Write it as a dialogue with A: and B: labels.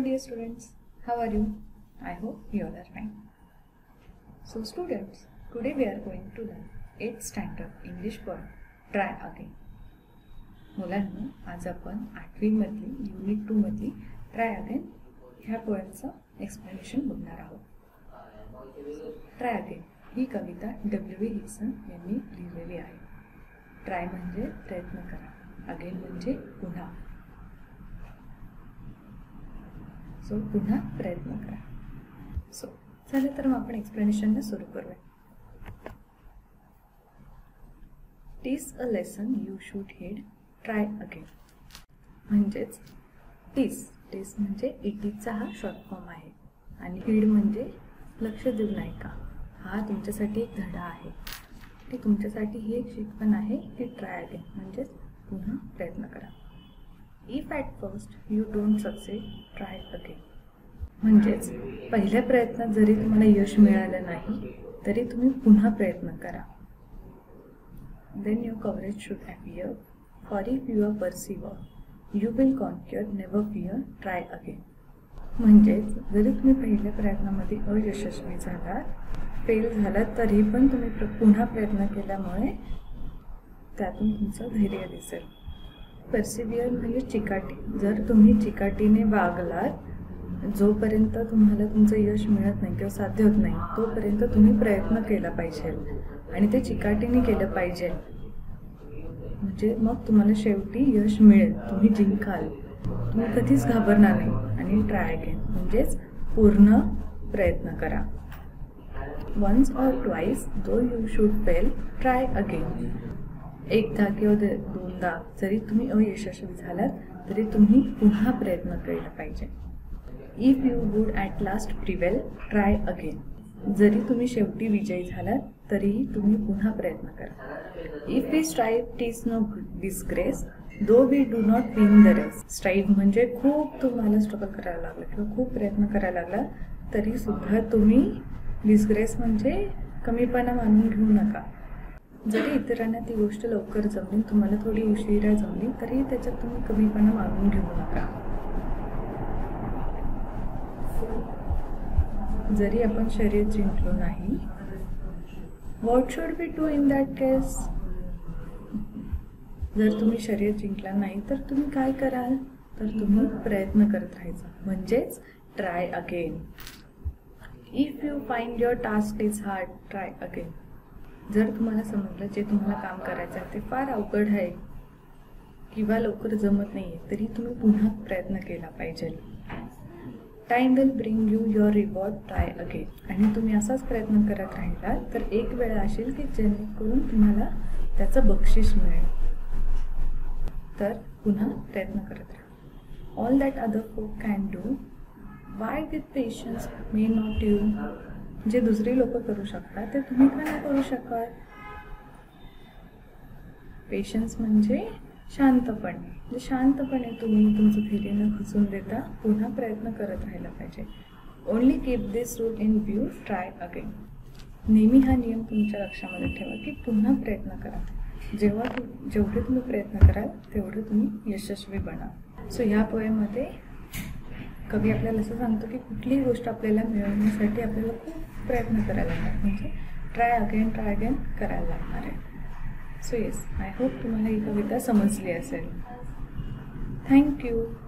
A: dear students, how are you? I hope you all are fine. So students, today we are going to learn 8th standard English poem Try Again. मुलांनो, आज आपण 8वी मधली unit 2 मधली try again ह्या पोएमचं explanation बघणार आहोत. Try again ही कविता W.E. हिक्सन यांनी लिहिलेली आहे. ट्राय म्हणजे प्रयत्न करा, अगेन म्हणजे पुन्हा. सो पुन्हा प्रयत्न करा. सो चला तर मग आपण एक्सप्लेनेशनला सुरू करूया. टीस a lesson you should heed, try again. म्हणजेच टीस म्हणजे इटीचा हा शॉर्ट फॉर्म आहे आणि हीड म्हणजे लक्ष देऊ नाही का. हा तुमच्यासाठी एक धडा आहे. ते तुमच्यासाठी ही एक शिकवण आहे की ट्राय अगेन म्हणजेच पुन्हा प्रयत्न करा. If at first you don't succeed, try again. म्हणजेच पहिल्या प्रयत्नात जरी तुम्हाला यश मिळालं नाही तरी तुम्ही पुन्हा प्रयत्न करा. Then your courage should appear, for if you are persevere you will conquer, never fear, try again. म्हणजेच जरी तुम्ही पहिल्या प्रयत्नामध्ये अयशस्वी झालात, फेल झालात, तरी पण तुम्ही पुन्हा प्रयत्न केल्यामुळे त्यातून तुमचं धैर्य दिसेल. परसिव्हिअर म्हणजे चिकाटी. जर तुम्ही चिकाटीने वागलात, जोपर्यंत तुम्हाला तुमचं यश मिळत नाही किंवा साध्य होत नाही तोपर्यंत तुम्ही प्रयत्न केला पाहिजे आणि ते चिकाटीने केलं पाहिजे. म्हणजे मग तुम्हाला शेवटी यश मिळेल, तुम्ही जिंकाल, तुम्ही कधीच घाबरणार नाही. आणि ट्राय अगेन म्हणजेच पूर्ण प्रयत्न करा. Once or twice though you should fail, try again. एकदा किंवा दोनदा जरी तुम्ही अयशस्वी झालात तरी तुम्ही पुन्हा प्रयत्न केला पाहिजे. If you would at last prevail, try again. जरी तुम्ही शेवटी विजयी झालात तरीही तुम्ही पुन्हा प्रयत्न करा. If we strive tease no disgrace, though we do not win the race. Strive म्हणजे खूप तुम्हाला स्ट्रगल करायला लागलं किंवा खूप प्रयत्न करायला लागला तरी सुद्धा तुम्ही डिस्ग्रेस म्हणजे कमीपणा मानून घेऊ नका. जरी इतरांना ती गोष्ट लवकर जमली, तुम्हाला थोडी उशिरा जमली, तरी त्याच्यात तुम्ही कमीपणा मानून घेऊ नका. जरी आपण शर्यत जिंकलो नाही, what should we do in that case. जर तुम्ही शर्यत जिंकला नाही तर तुम्ही काय कराल, तर तुम्ही प्रयत्न करत राहायचा म्हणजेच try again. If you find your task is hard, try again. जर तुम्हाला समजलं जे तुम्हाला काम करायचं आहे ते फार अवघड आहे किंवा लवकर जमत नाही आहे तरी तुम्ही पुन्हा प्रयत्न केला पाहिजे. Time will bring you your reward, try again. आणि तुम्ही असाच प्रयत्न करत राहिला तर एक वेळ असेल की जेणेकरून तुम्हाला त्याचं बक्षीस मिळेल. तर पुन्हा प्रयत्न करत राहा. All that other folk can do, why with patience may not you. जे दुसरी लोक करू शकतात ते तुम्ही का नाही करू शकत. पेशन्स म्हणजे शांतपणे. शांतपणे तुम्ही तुमचं धैर्य न खचून देता पुन्हा प्रयत्न करत राहायला पाहिजे. Only keep this rule in view, try again. नेहमी हा नियम तुमच्या लक्षामध्ये ठेवा की पुन्हा प्रयत्न करा. जेवढे तुम्ही प्रयत्न कराल तेवढे तुम्ही यशस्वी बना. सो ह्या पोएममध्ये कवी आपल्याला असं सांगतो की कुठलीही गोष्ट आपल्याला मिळवण्यासाठी आपल्याला खूप प्रयत्न करायला लागणार, म्हणजे ट्राय अगेन करायला लागणार आहे. सो येस, आय होप तुम्हाला ही कविता समजली असेल. थँक्यू.